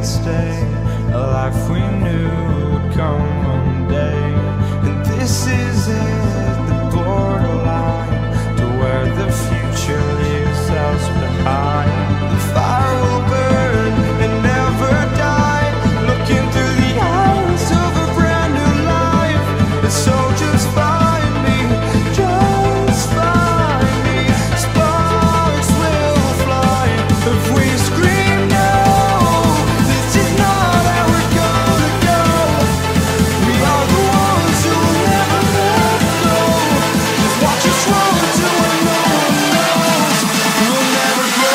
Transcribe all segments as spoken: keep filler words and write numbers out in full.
to stay, a life we knew would come one day. And this is it, the borderline to where the future leaves us behind. The fire will burn and never die, looking through the eyes of a brand new life. And so just find me, just find me. Sparks will fly if we scream no. This is not how we're gonna go. We are the ones who will never let go. Just watch us roll till no one knows. We'll never grow.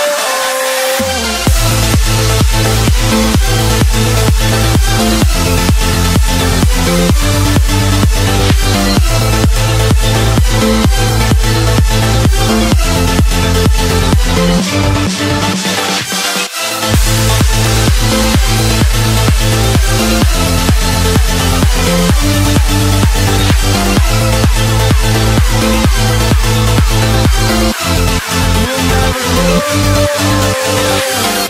We'll never grow.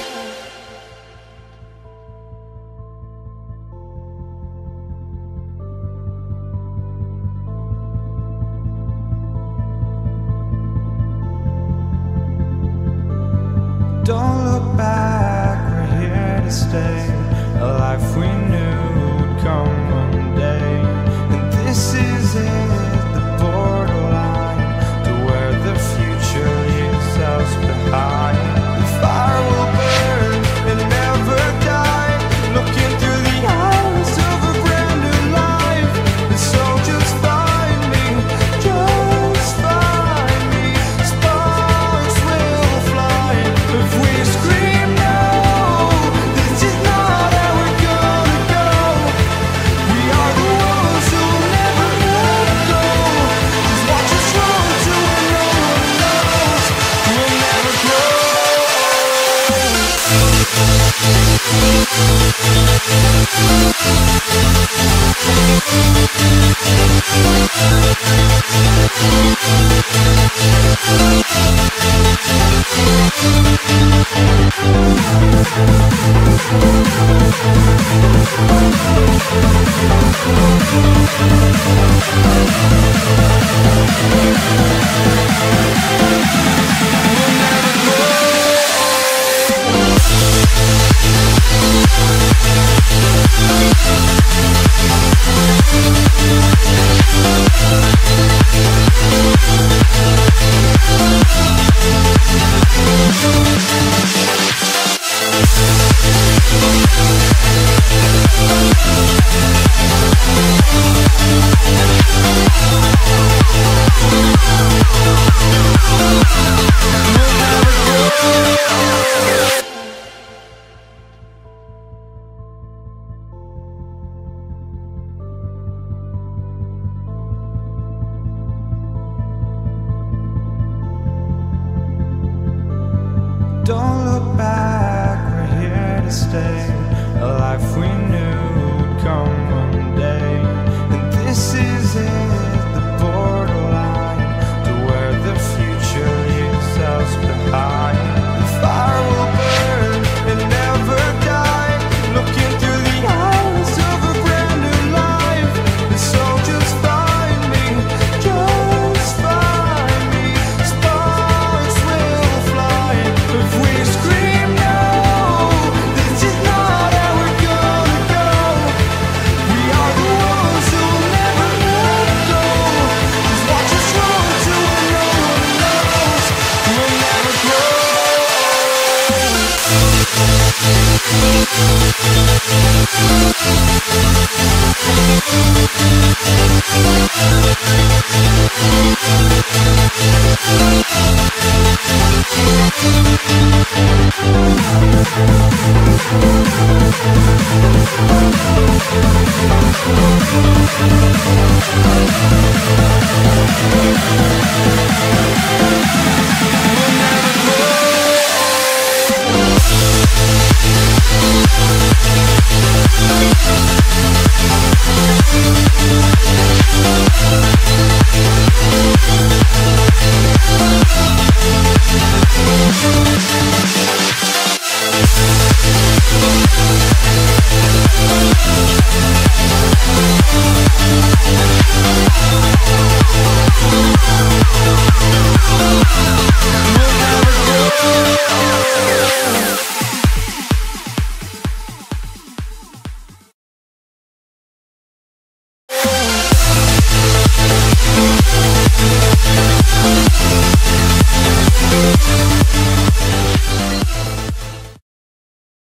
Don't look back, we're here to stay, a life we knew would come one day. And this is it, the borderline to where the future leaves us behind. The fire will burn and never die, looking through the eyes of a brand new life. And so just find me, just find me. Sparks will fly if we scream no. This is not how we're gonna go. We are the ones who will never let go. Just watch us roll till no one knows. We'll never grow. Don't look back, we're here to stay, a life we knew would come one day. And this is it, the borderline to where the future leaves us behind. The fire will burn and never die, looking through the eyes of a brand new life. And so just find me, just find me. Sparks will fly if we scream no. This is not how we're gonna go. We are the ones who will never let go. Just watch us roll till no one knows. We'll never grow. We'll never grow.